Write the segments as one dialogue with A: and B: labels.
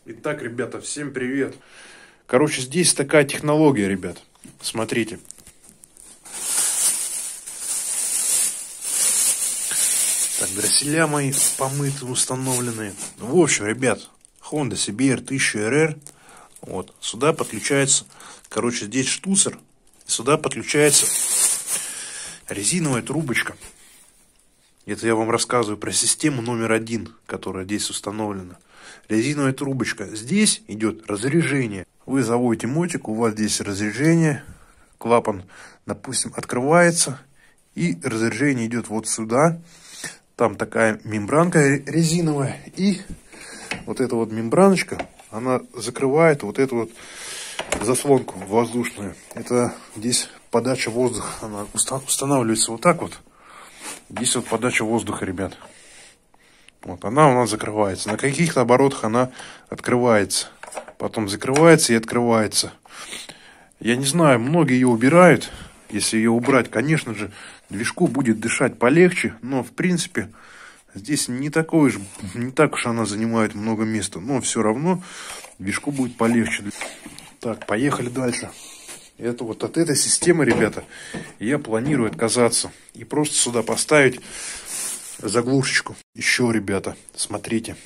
A: Итак, ребята, всем привет. Короче, здесь такая технология, ребят. Смотрите. Так, дросселя мои помыты, установленные. В общем, ребят, Honda CBR 1000RR. Вот, сюда подключается, короче, здесь штуцер. Сюда подключается резиновая трубочка. Это я вам рассказываю про систему номер 1, которая здесь установлена. Резиновая трубочка. Здесь идет разряжение. Вы заводите мотик, у вас здесь разряжение. Клапан, допустим, открывается. И разряжение идет вот сюда. Там такая мембранка резиновая. И вот эта вот мембраночка, она закрывает вот эту вот заслонку воздушную. Это здесь подача воздуха. Она устанавливается вот так вот. Здесь вот подача воздуха, ребят. Вот она у нас закрывается. На каких-то оборотах она открывается. Потом закрывается и открывается. Я не знаю, многие ее убирают. Если ее убрать, конечно же, движку будет дышать полегче. Но, в принципе, здесь не так уж она занимает много места. Но все равно движку будет полегче. Так, поехали дальше. Это вот от этой системы, ребята, я планирую отказаться. И просто сюда поставить заглушечку. Еще, ребята, смотрите.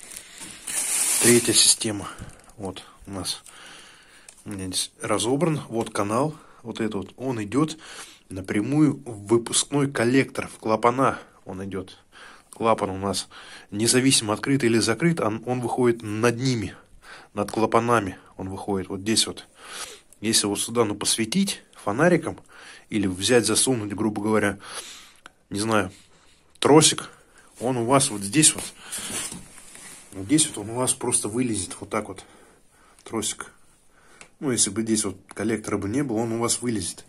A: Третья система. Вот у меня здесь разобран. Вот канал. Вот этот вот. Он идет напрямую в выпускной коллектор. В клапана он идет. Клапан у нас независимо открыт или закрыт. Он выходит над ними. Над клапанами он выходит. Вот здесь вот. Если вот сюда посветить фонариком. Или взять, засунуть, грубо говоря, не знаю, тросик, он у вас вот здесь вот. Вот здесь вот он у вас просто вылезет. Вот так вот. Тросик. Ну, если бы здесь вот коллектора бы не было, он у вас вылезет.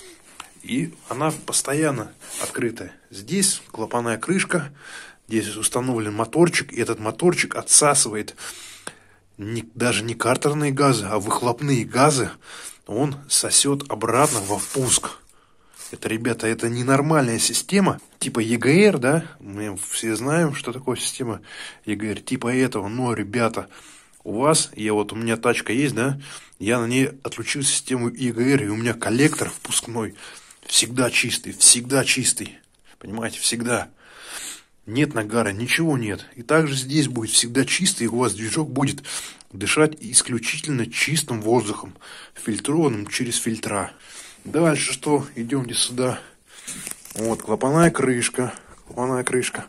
A: И она постоянно открытая. Здесь клапанная крышка. Здесь установлен моторчик. И этот моторчик отсасывает даже не картерные газы, а выхлопные газы. Он сосет обратно во впуск. Это, ребята, это ненормальная система. Типа ЕГР, да? Мы все знаем, что такое система ЕГР. Типа этого. Но, ребята, у меня тачка есть, да? Я на ней отключил систему ЕГР. И у меня коллектор впускной всегда чистый. Всегда чистый. Понимаете? Всегда. Нет нагара, ничего нет. И также здесь будет всегда чисто, и у вас движок будет дышать исключительно чистым воздухом, фильтрованным через фильтра. Дальше что? Идемте сюда. Вот клапанная крышка. Клапанная крышка.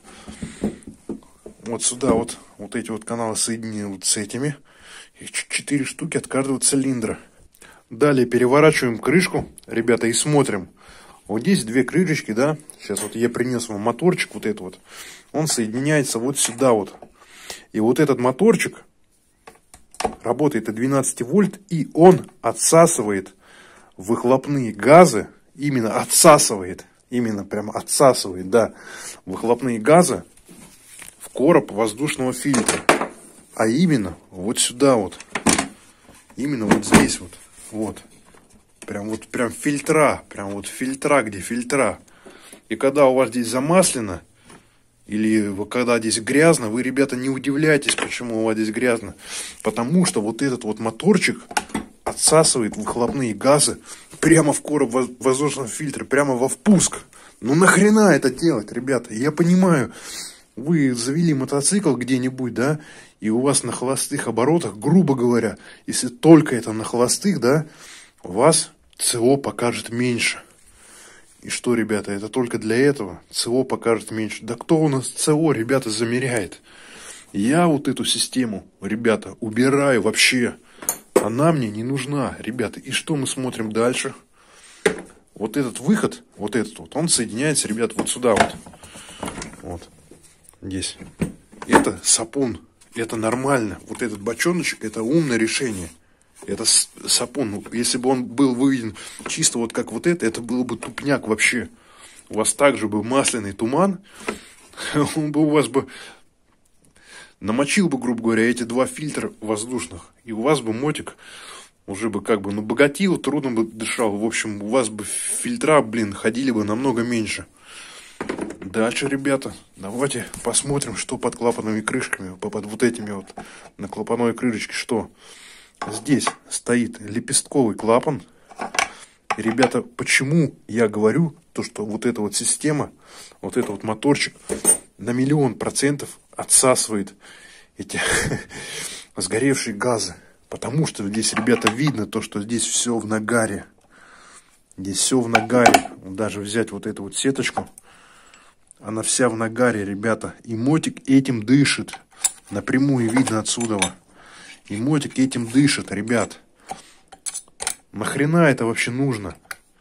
A: Вот сюда вот эти вот каналы соединены вот с этими. Их 4 штуки от каждого цилиндра. Далее переворачиваем крышку, ребята, и смотрим. Вот здесь 2 крышечки, да. Сейчас вот я принес вам моторчик вот этот вот. Он соединяется вот сюда вот. И вот этот моторчик работает от 12 вольт. И он отсасывает выхлопные газы. Именно отсасывает. Именно прямо отсасывает, да. Выхлопные газы в короб воздушного фильтра. А именно вот сюда вот. Именно вот здесь вот. Вот. Прям фильтра. Прям вот фильтра, где фильтра. И когда у вас здесь замаслено, или когда здесь грязно, вы, ребята, не удивляйтесь, почему у вас здесь грязно. Потому что вот этот вот моторчик отсасывает выхлопные газы прямо в короб воздушного фильтра, прямо во впуск. Ну нахрена это делать, ребята? Я понимаю, вы завели мотоцикл где-нибудь, да, и у вас на холостых оборотах, грубо говоря, если только это на холостых, да, у вас ЦО покажет меньше. И что, ребята, это только для этого? ЦО покажет меньше. Да кто у нас ЦО, ребята, замеряет? Я вот эту систему, ребята, убираю вообще. Она мне не нужна, ребята. И что мы смотрим дальше? Вот этот выход, вот этот вот, он соединяется, ребята, вот сюда вот. Вот. Здесь. Это сапун. Это нормально. Вот этот бочоночек, это умное решение. Это сапун. Если бы он был выведен чисто вот как вот это было бы тупняк вообще. У вас также бы масляный туман. Он бы у вас бы намочил бы, грубо говоря, эти 2 фильтра воздушных. И у вас бы мотик уже бы как бы, богатил, трудно бы дышал. В общем, у вас бы фильтра, ходили бы намного меньше. Дальше, ребята, давайте посмотрим, что под клапанными крышками, под вот этими вот на клапаной крышечке, что. Здесь стоит лепестковый клапан. И, ребята, почему я говорю, то, что вот эта вот система, вот этот вот моторчик на 1000000% отсасывает эти сгоревшие газы. Потому что здесь, ребята, видно то, что здесь все в нагаре. Здесь все в нагаре. Даже взять вот эту вот сеточку, она вся в нагаре, ребята. И мотик этим дышит. Напрямую видно отсюда. И мотик этим дышит, ребят. Нахрена это вообще нужно?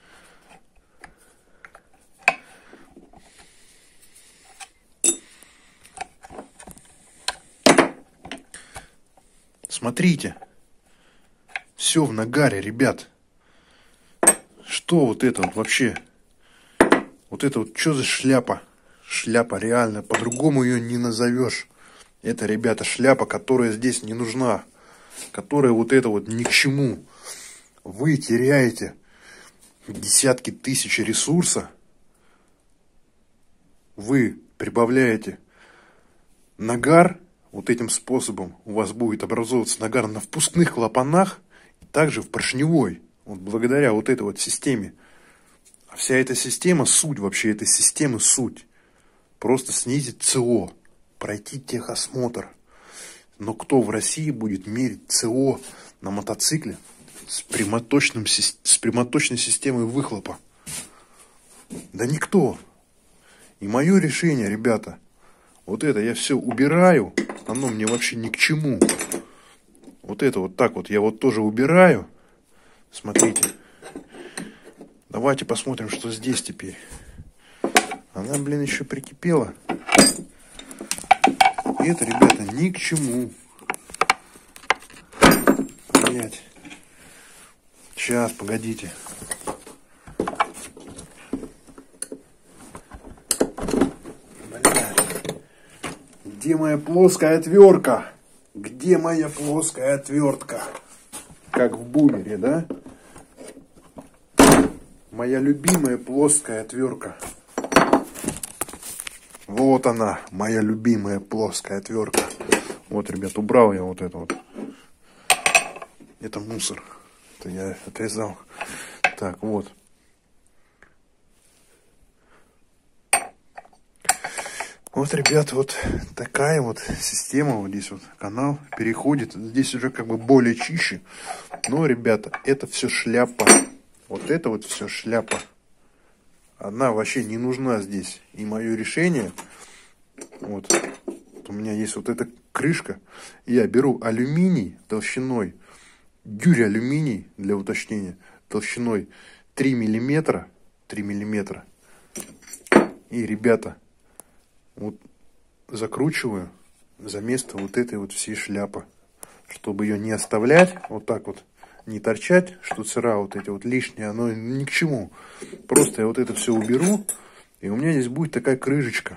A: Смотрите. Все в нагаре, ребят. Что вот это вот вообще? Вот это вот что за шляпа? Шляпа, реально. По-другому ее не назовешь. Это, ребята, шляпа, которая здесь не нужна. Которая вот это вот ни к чему. Вы теряете десятки тысяч ресурса. Вы прибавляете нагар. Вот этим способом у вас будет образовываться нагар на впускных клапанах. Также в поршневой. Вот благодаря вот этой вот системе. А вся эта система, суть вообще этой системы, суть. Просто снизить ЦО. Пройти техосмотр. Но кто в России будет мерить ЦО на мотоцикле с прямоточной системой выхлопа? Да никто. И мое решение, ребята, вот это я все убираю, оно мне вообще ни к чему. Вот это вот так вот я вот тоже убираю. Смотрите. Давайте посмотрим, что здесь теперь. Она, блин, еще прикипела. Это, ребята, ни к чему. Блять. Сейчас, погодите. Блять. Где моя плоская отвертка? Где моя плоская отвертка? Как в бумере, да? Моя любимая плоская отвертка. Вот она, моя любимая плоская отвертка. Вот, ребят, убрал я вот это вот. Это мусор. Это я отрезал. Так, вот. Вот, ребят, вот такая вот система. Вот здесь вот канал переходит. Здесь уже как бы более чище. Но, ребята, это все шляпа. Вот это вот все шляпа. Она вообще не нужна здесь. И мое решение, вот у меня есть вот эта крышка. Я беру алюминий толщиной, дюралюминий для уточнения, толщиной 3 миллиметра. 3 миллиметра. И, ребята, вот закручиваю за место вот этой вот всей шляпы. Чтобы ее не оставлять, вот так вот. Не торчать штуцера вот эти вот лишние, оно ни к чему. Просто я вот это все уберу, и у меня здесь будет такая крышечка.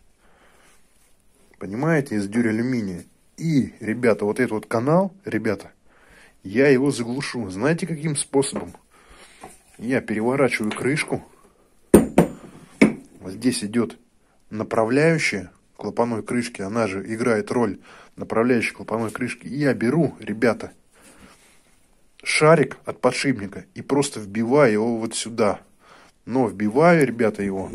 A: Понимаете, из дюралюминия. И, ребята, вот этот вот канал, ребята, я его заглушу. Знаете, каким способом? Я переворачиваю крышку. Вот здесь идет направляющая клапаной крышки. Она же играет роль направляющей клапаной крышки. И я беру, ребята, шарик от подшипника и просто вбиваю его вот сюда. Но вбиваю, ребята, его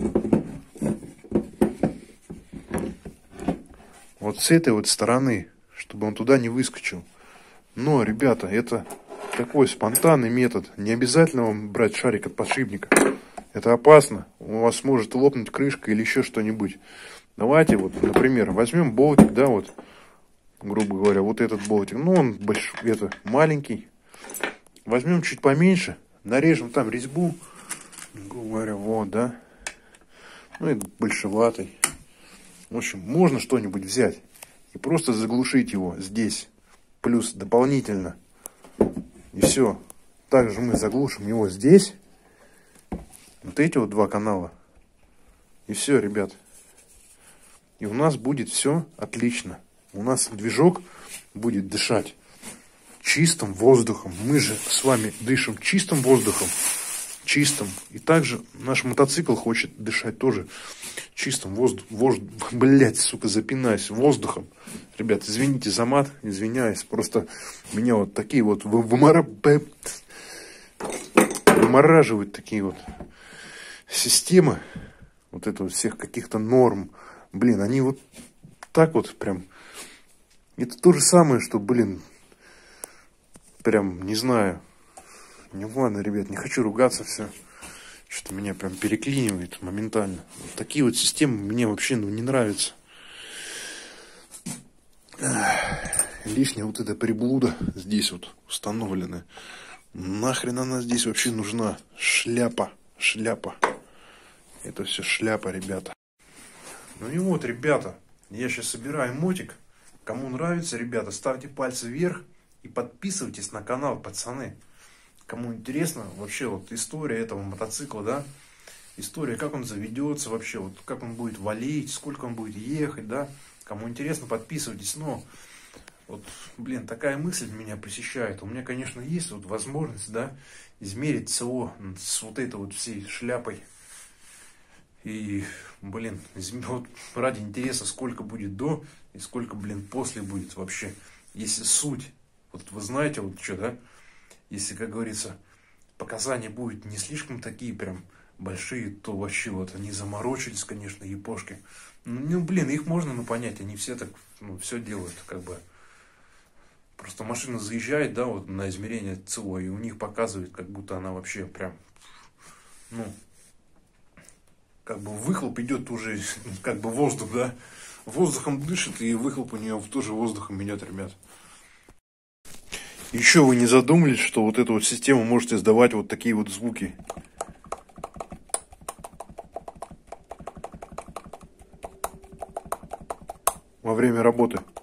A: вот с этой вот стороны, чтобы он туда не выскочил. Но, ребята, это такой спонтанный метод. Не обязательно вам брать шарик от подшипника. Это опасно. У вас может лопнуть крышка или еще что-нибудь. Давайте вот, например, возьмем болтик, да, вот, грубо говоря, вот этот болтик. Ну, он маленький. Возьмем чуть поменьше, нарежем там резьбу, грубо говоря, вот, да. Ну, это большеватый. В общем, можно что-нибудь взять и просто заглушить его здесь. Плюс дополнительно. И все. Также мы заглушим его здесь. Вот эти вот два канала. И все, ребят. И у нас будет все отлично. У нас движок будет дышать чистым воздухом. Мы же с вами дышим чистым воздухом. чистым. И также наш мотоцикл хочет дышать тоже чистым блять, сука, запинаюсь, воздухом. Ребят, извините за мат, извиняюсь. Просто меня вот такие вот вымораживают такие вот системы. Вот это вот всех каких-то норм. Блин, они вот так вот прям... Это то же самое, что, блин, прям, не знаю. Не ладно, ребят, не хочу ругаться, все. Что-то меня прям переклинивает моментально. Вот такие вот системы мне вообще не нравятся. Лишняя вот эта приблуда здесь вот установлена. Нахрен она здесь вообще нужна? Шляпа. Это все шляпа, ребята. Ну и вот, ребята, я сейчас собираю мотик. Кому нравится, ребята, ставьте пальцы вверх и подписывайтесь на канал, пацаны. Кому интересно вообще вот история этого мотоцикла, да, история, как он заведется вообще, вот как он будет валить, сколько он будет ехать, да. Кому интересно, подписывайтесь. Но вот, блин, такая мысль меня посещает. У меня, конечно, есть вот возможность, да, измерить СО с вот этой вот всей шляпой. И, блин, вот ради интереса, сколько будет до и сколько, блин, после будет вообще. Если суть, вот вы знаете, вот что, да, если, как говорится, показания будут не слишком такие прям большие, то вообще вот они заморочились, конечно, япошки. Ну, блин, их можно, понять, они все так, все делают, как бы. Просто машина заезжает, да, вот на измерение ЦО, и у них показывает, как будто она вообще прям, как бы выхлоп идет уже, как бы воздух, да, воздухом дышит, и выхлоп у нее тоже воздухом идет, ребят. Еще вы не задумались, что вот эта вот система может издавать вот такие вот звуки. Во время работы.